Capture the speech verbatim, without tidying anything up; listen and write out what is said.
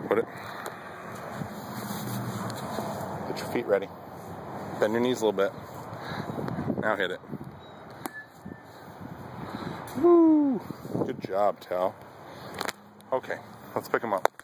Put it. Get your feet ready. Bend your knees a little bit. Now hit it. Woo! Good job, Tal. Okay, let's pick them up.